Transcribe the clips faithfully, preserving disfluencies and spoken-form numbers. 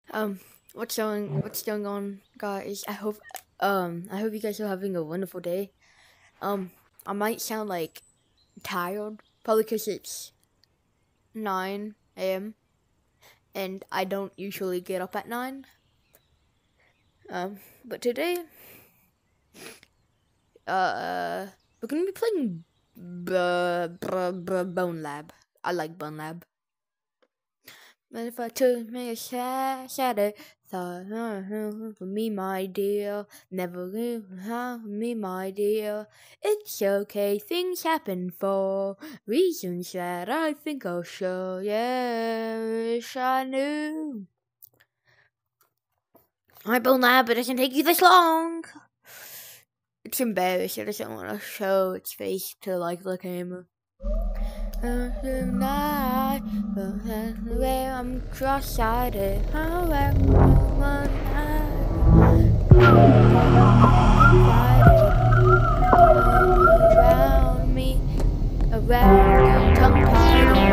Um, what's going what's going on, guys? I hope um I hope you guys are having a wonderful day. Um, I might sound like tired, probably because it's nine a m and I don't usually get up at nine. Um, but today, uh, we're gonna be playing b- b- b- Bone Lab. I like Bone Lab. But if I took me a sha- shadow, thought, uh, for me, my dear, never leave uh, me, my dear. It's okay, things happen for reasons that I think I'll show. Yes, I knew. My bone lab, it doesn't take you this long. It's embarrassed. It doesn't want to show its face to like the camera. Tonight, where I'm cross-eyed, how everyone around me, around tongue-tied.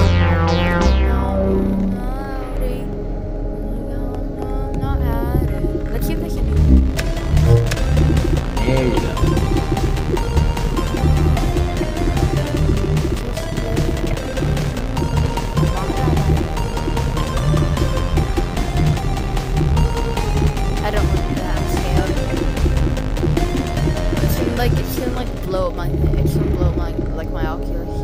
Let's see if I can do There you go. I don't want that scale. It's gonna like it's gonna like blow up my it's gonna blow up my like my Oculus.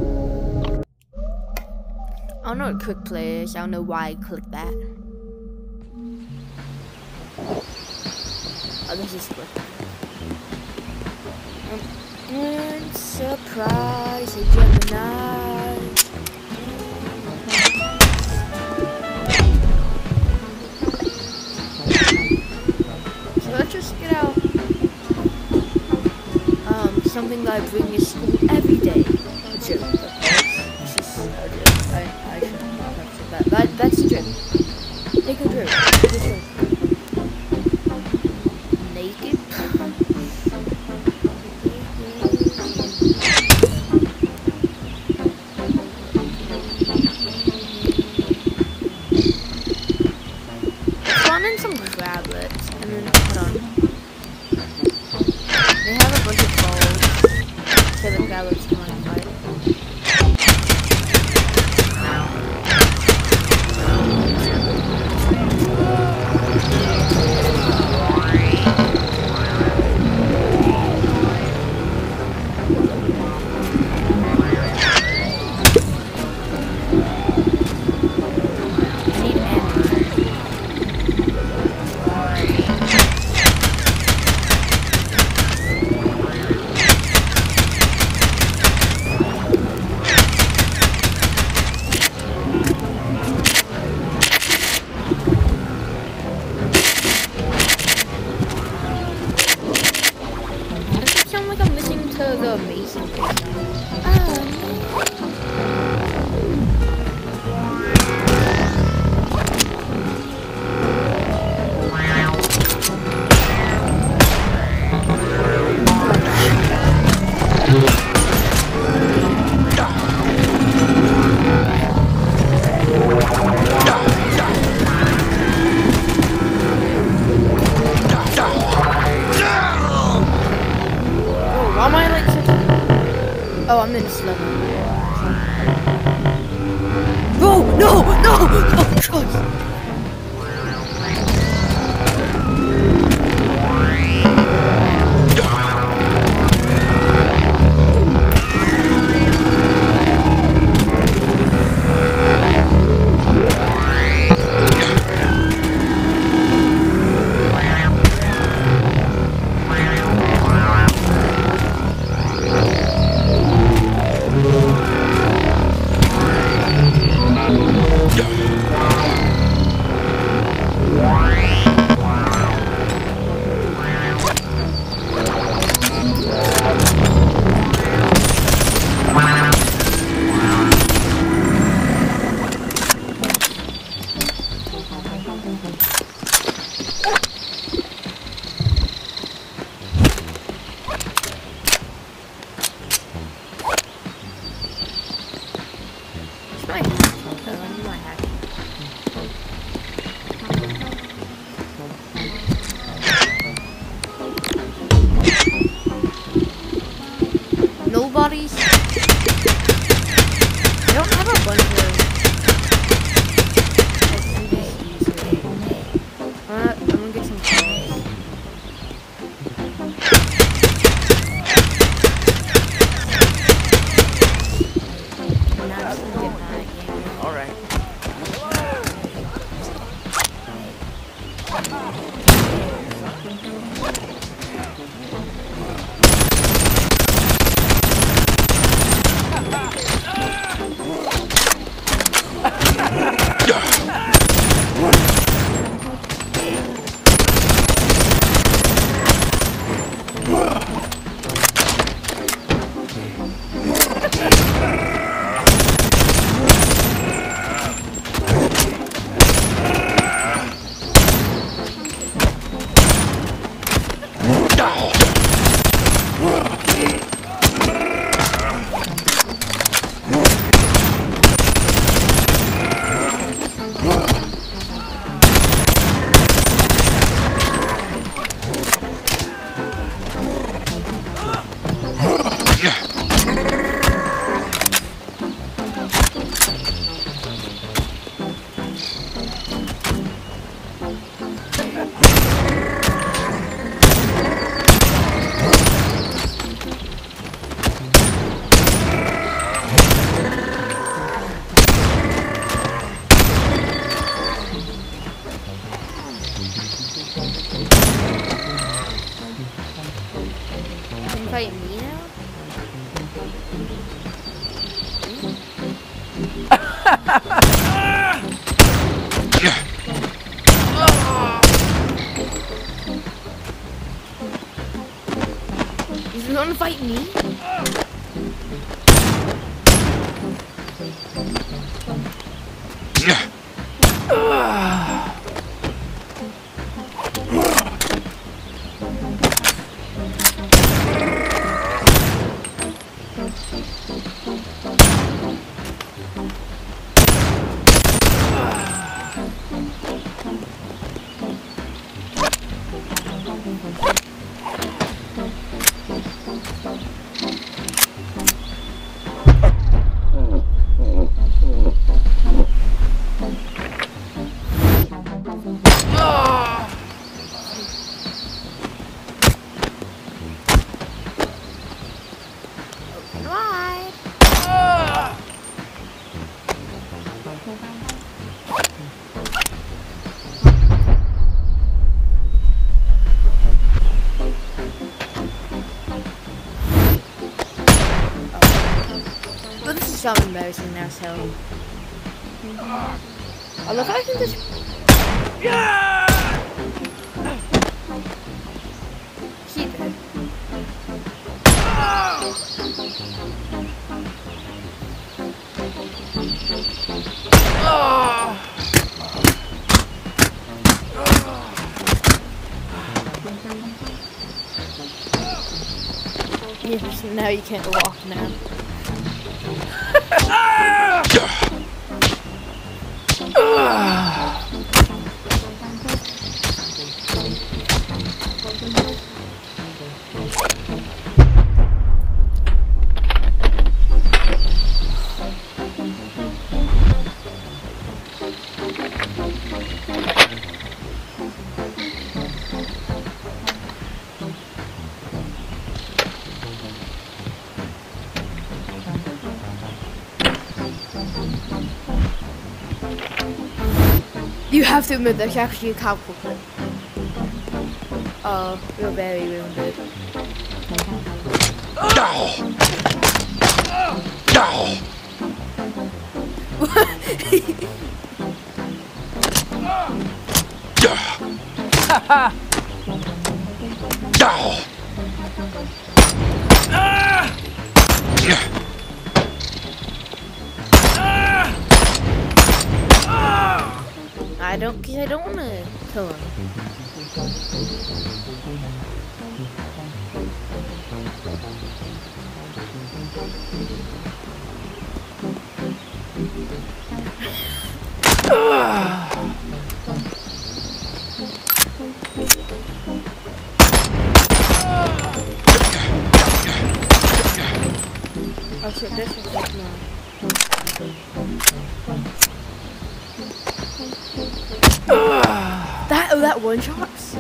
I don't know what quick play is. I don't know why I clicked that. Oh, this is quick. Um, surprise, a Gemini. So let's just get out um, something that I bring to school every day. A gym, of course. It's just a gym. I, I shouldn't have said that. that. That's a gym. Take a gym. Take a gym. Naked. Spawn in some crablets and then hold on. They have a bunch of balls so the crablets can like fight. I need ammo. Does it sound like I'm listening to the amazing thing? Oh, why am I like such a... Oh, I'm in a slow mo. No, no, no! Oh, God. It's my hat. Oh, I need my hat. bodies. I don't have a bunch of S C Cs. I'm gonna, I'm gonna get some calls. And now I'm just gonna get mad again. Alright. Can you fight me now? You want to fight me? Right. But this is so embarrassing now, so I love how I can just keep it. Yes, now you can't walk now. You have to admit that's actually a comical clip. Oh, you're very wounded. I don't, cause I don't want to kill him. shit, this is like no. That oh, that one shots.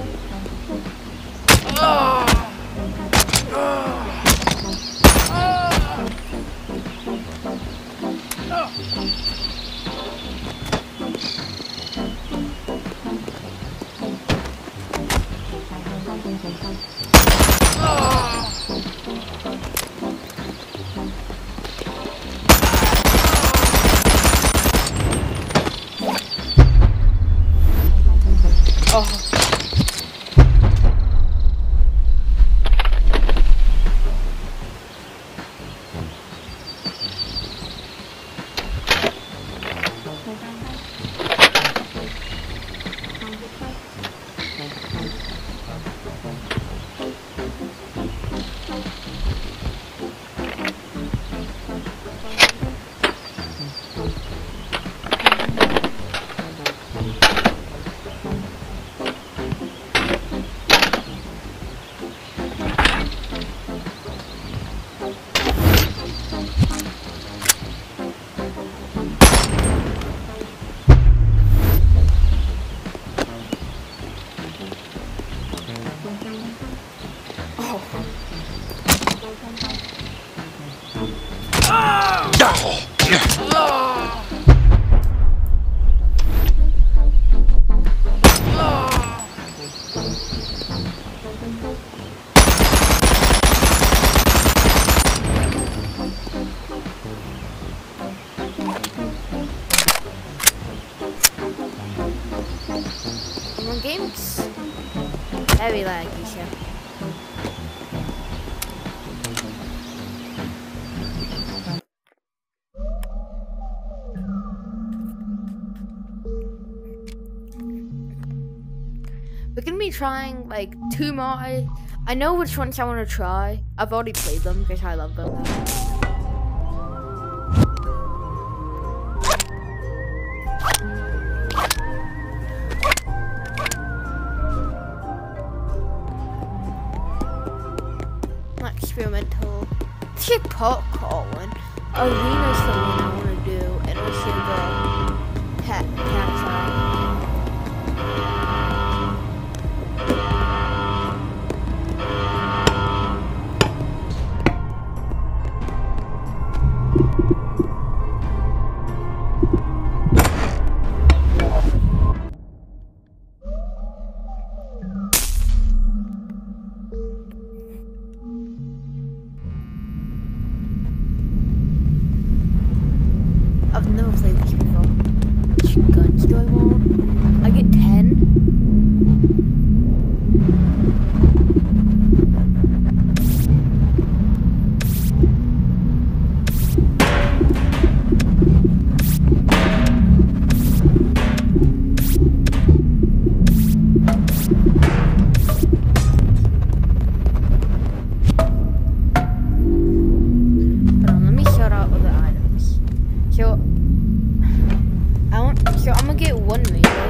My game's very laggy, so. We're gonna be trying like two more. I, I know which ones I want to try. I've already played them because I love them. Experimental. Let's popcorn. Arena's the one I want to do, and also the pet cat. I've never played this before. Which guns do I want? I get ten. Hold on, let me sort out other items. So, I want, so I'm gonna get one meter.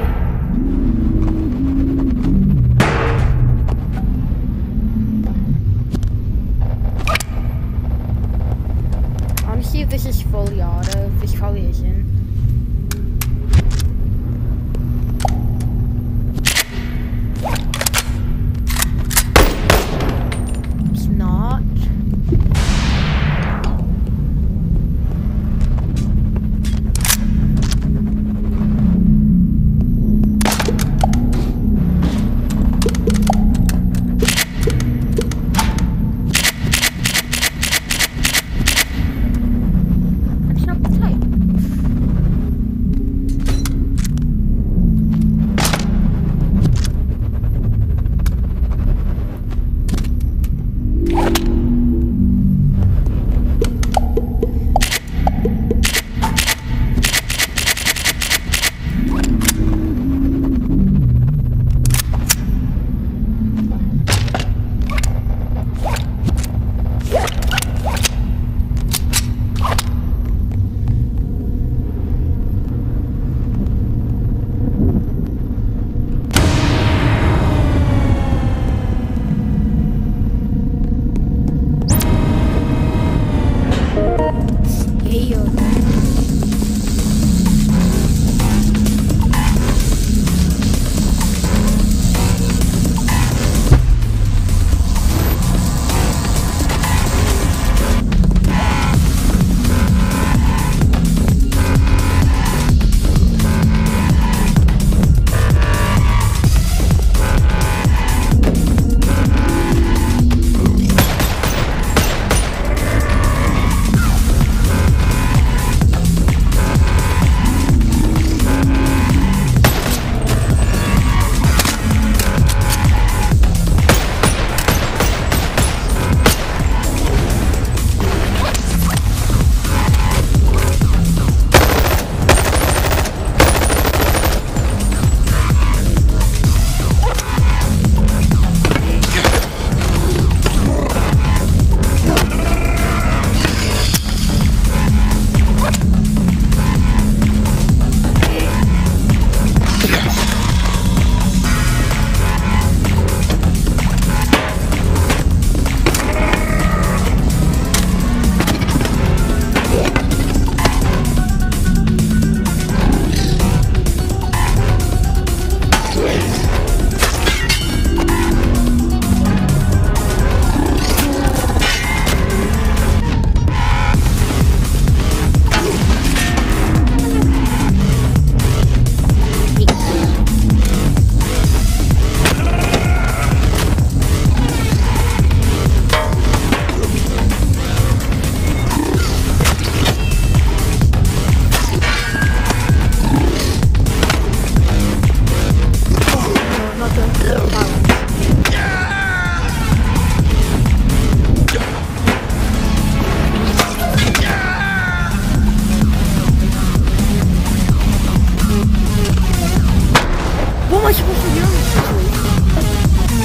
What am I supposed to do in this situation?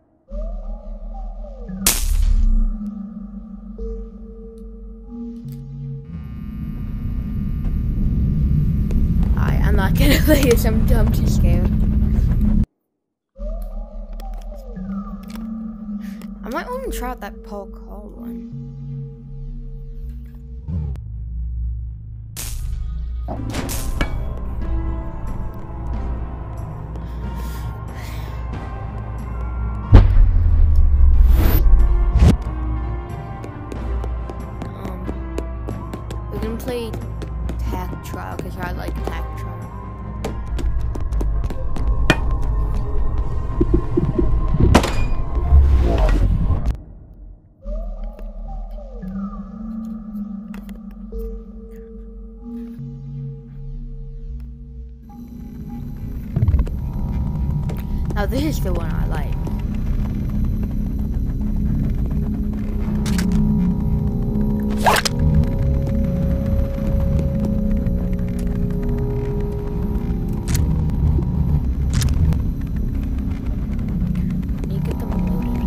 Alright, I'm not gonna play this. I'm, I'm too scared. I might even try out that Paul Call one. Um, we're gonna play Tag Trial because I like Tag Trial. Now this is the one I like. You get them loaded.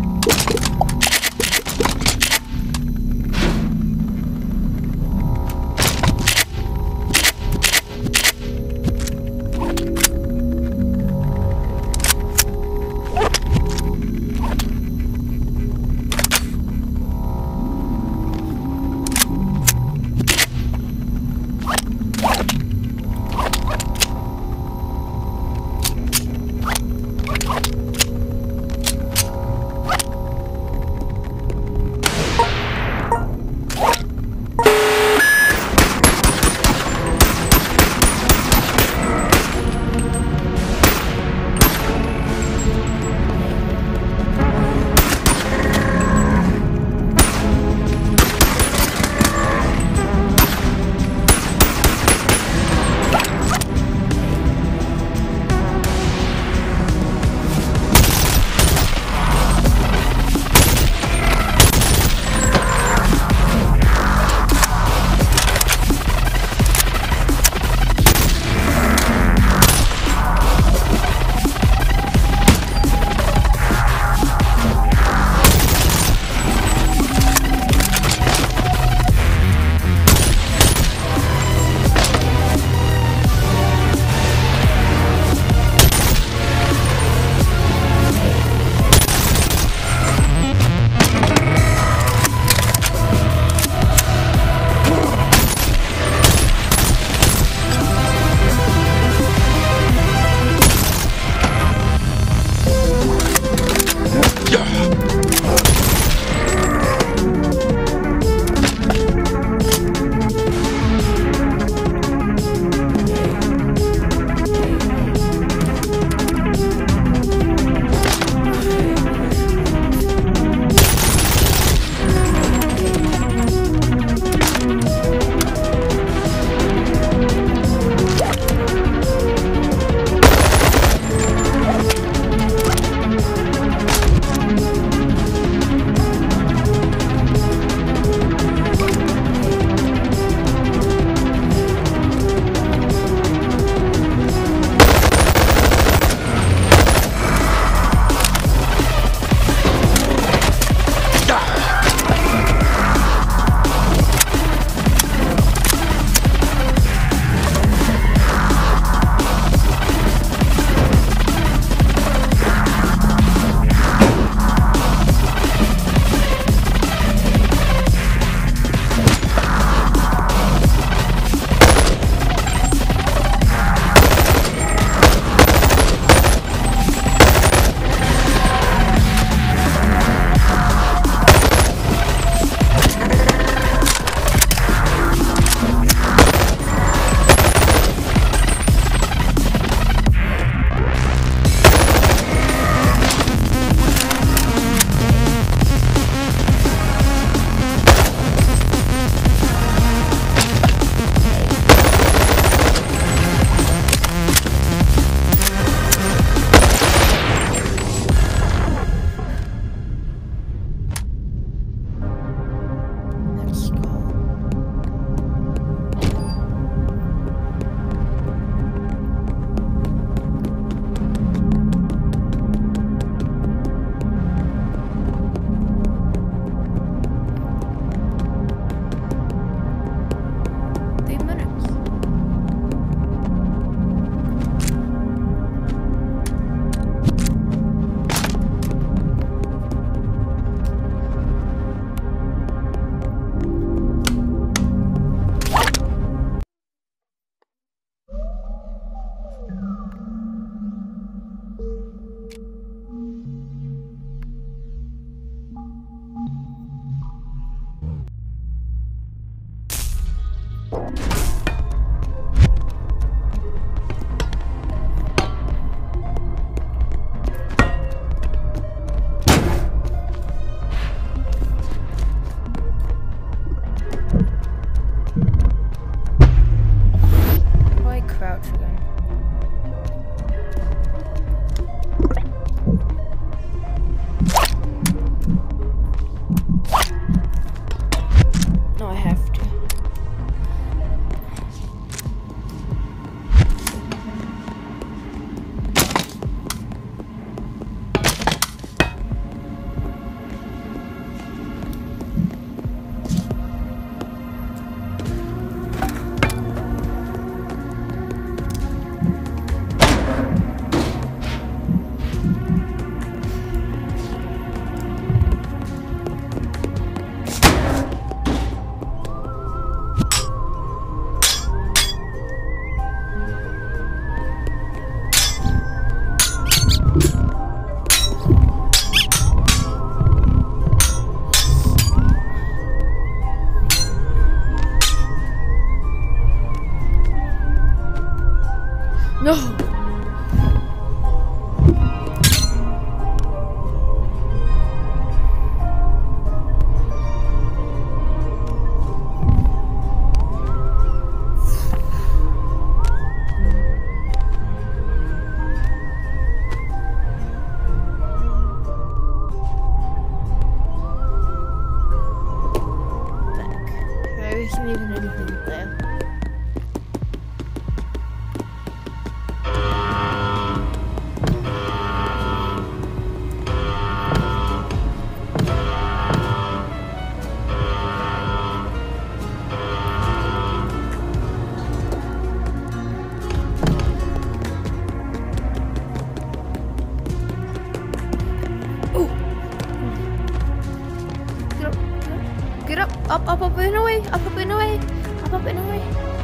Up, up, up and away. Up, up and away. Up, up and away.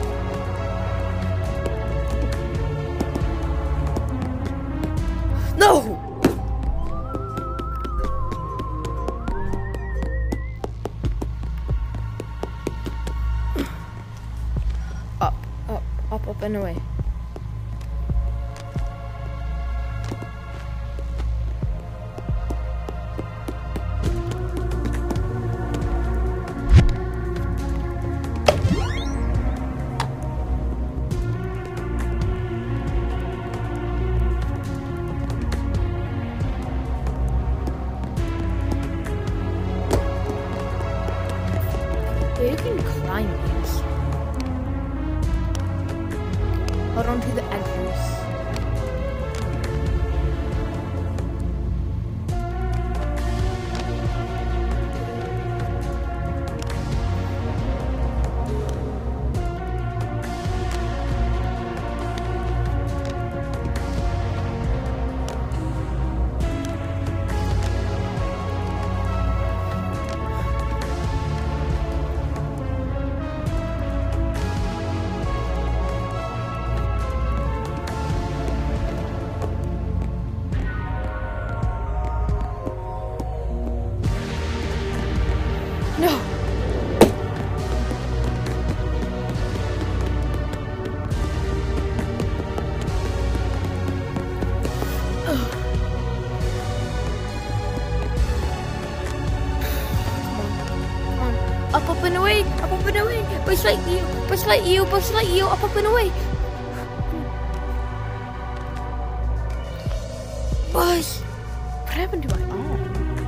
No! Up, up, up, up and away. You can climb these. Hold on to the edges. No! Ugh. Come on. Up, up and away! Up, up and away! Push like you! Push like you! Push like you! Up, up and away! Push! What happened to my arm?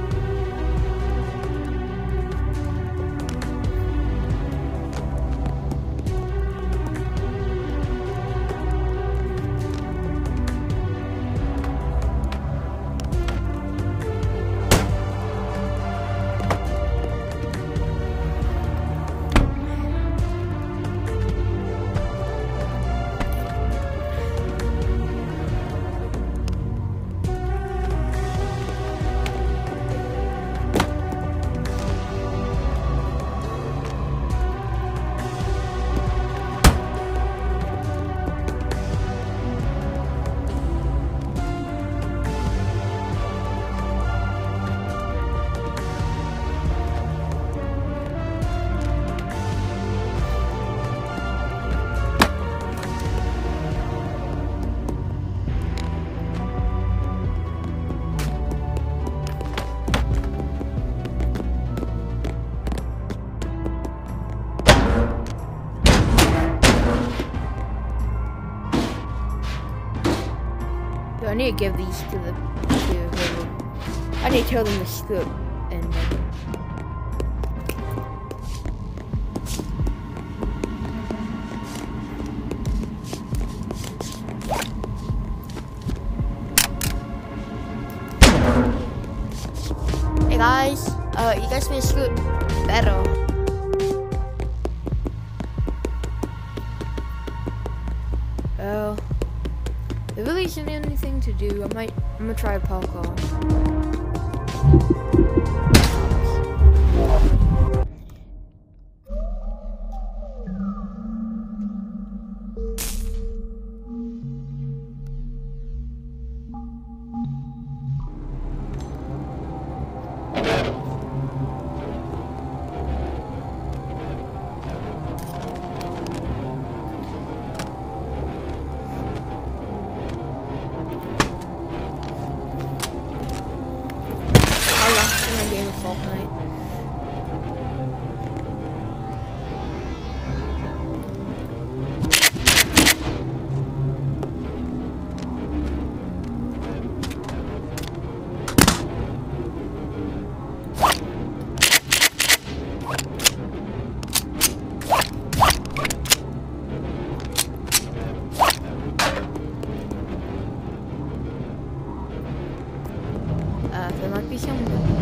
I need to give these to the to whoever. I need to tell them to scoop and hey guys, uh you guys need to scoop better. Well, there really isn't anything to do. I might, I'm gonna try a parkour. Fortnite. Uh, there might be someone.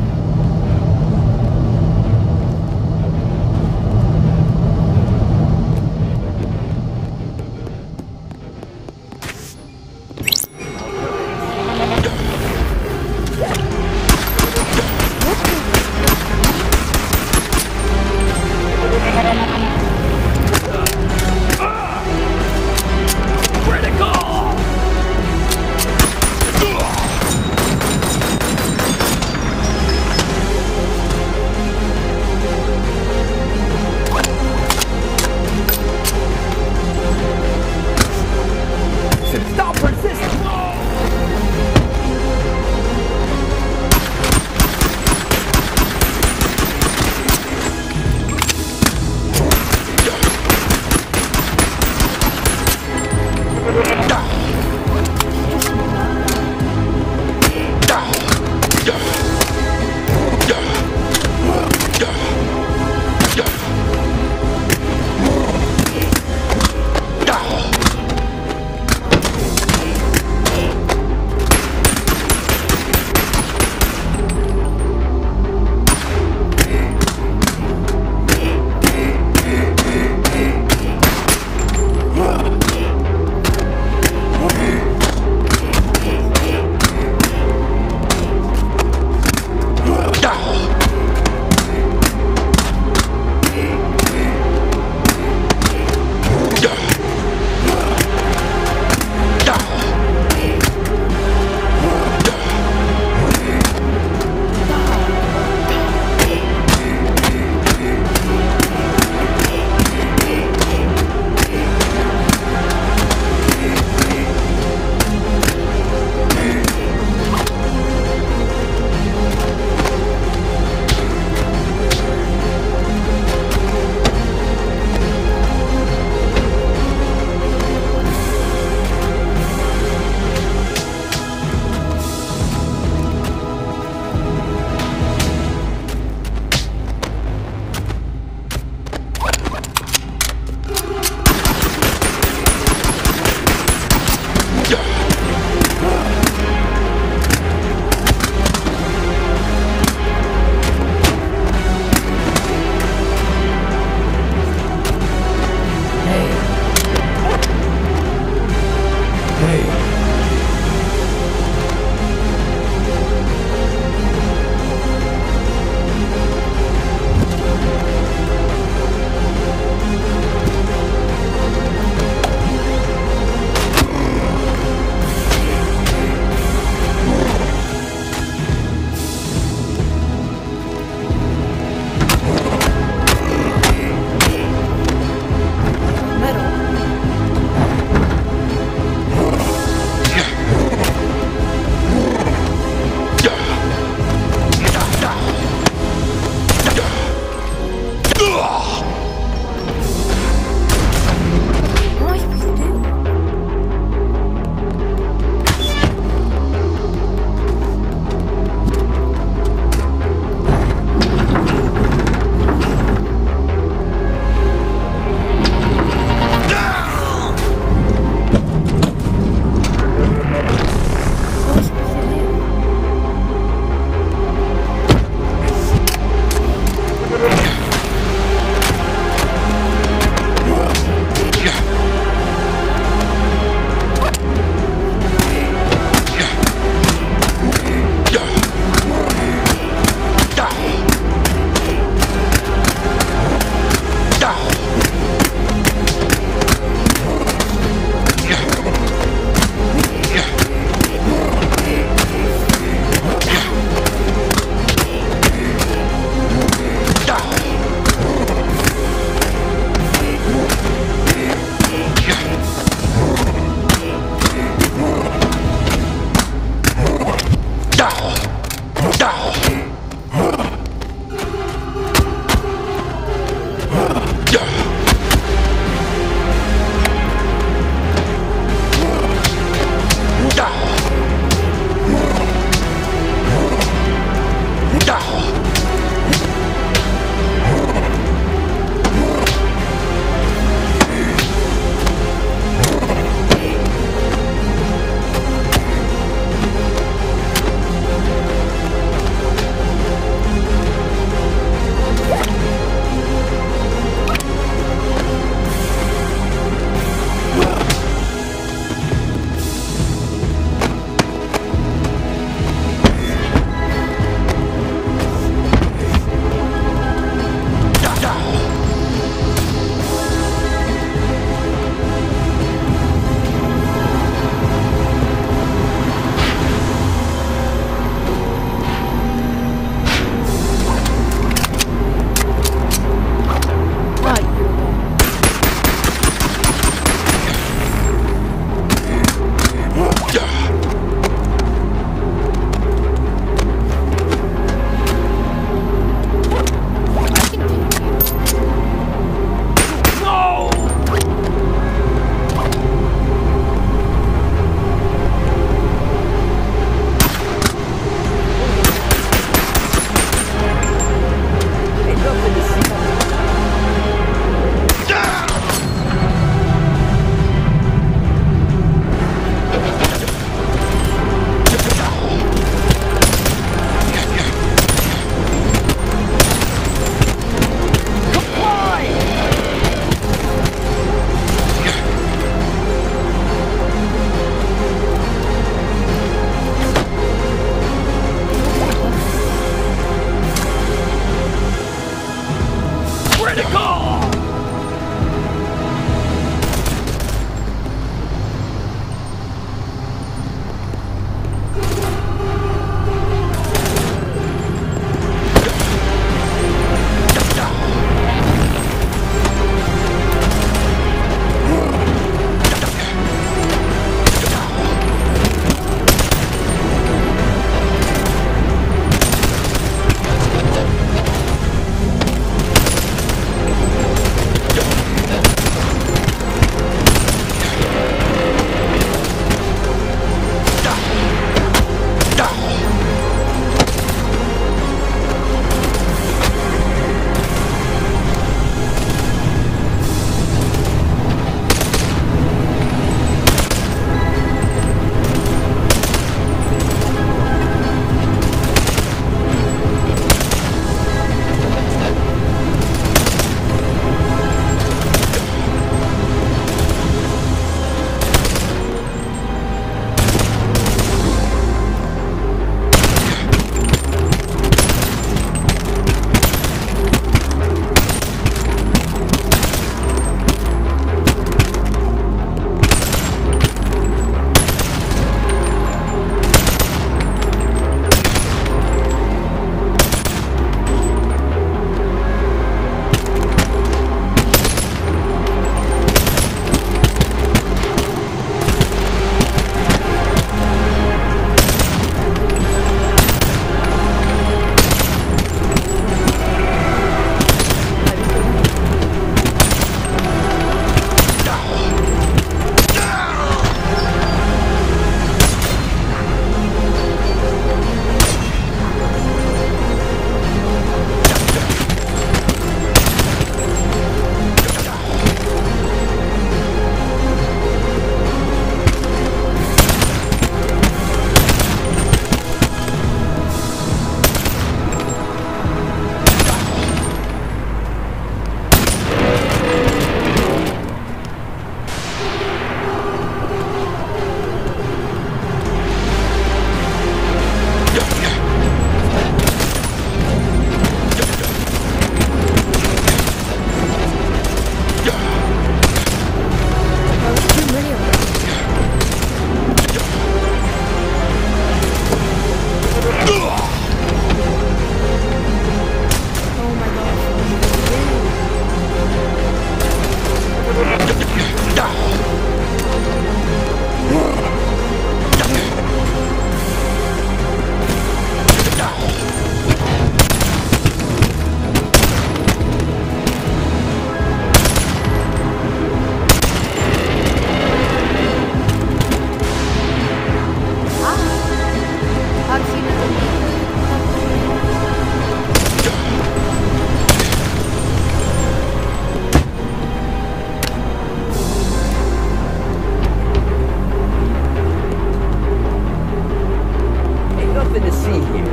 see here.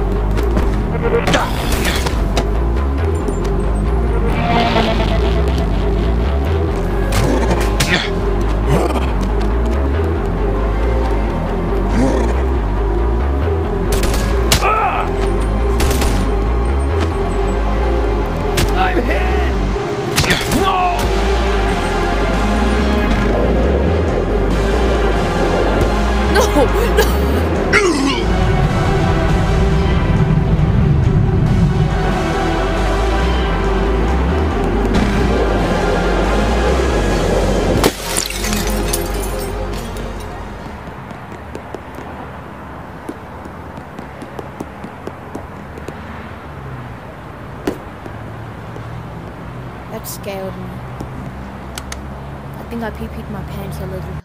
I'm hit! No! No! No! That scared me. I think I pee-peed my pants a little.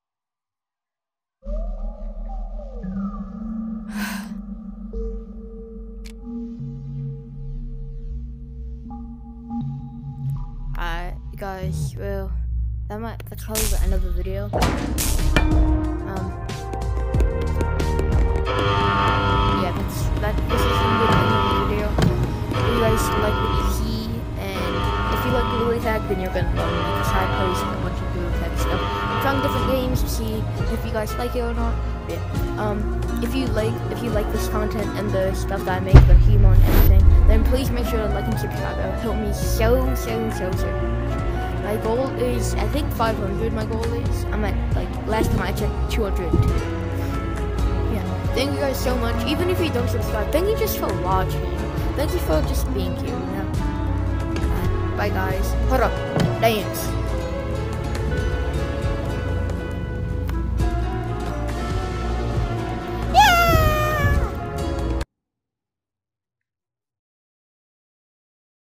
Alright, guys, well, that might, that's probably the end of the video. Um, yeah, that's, that, this is the end of the video. If you guys like what you see, and if you like Google Tag, then you're gonna love me, because I post a bunch of Google Tag stuff. I'm trying different games to see if you guys like it or not. Yeah. Um, if you like, if you like this content and the stuff that I make, the humor and everything, then please make sure to like and subscribe. It will help me so, so, so, so much. My goal is, I think five hundred. My goal is, I'm at like last time I checked, two hundred. Yeah. Thank you guys so much. Even if you don't subscribe, thank you just for watching. Thank you for just being here. You know. Uh, bye, guys. Hold up. Dance.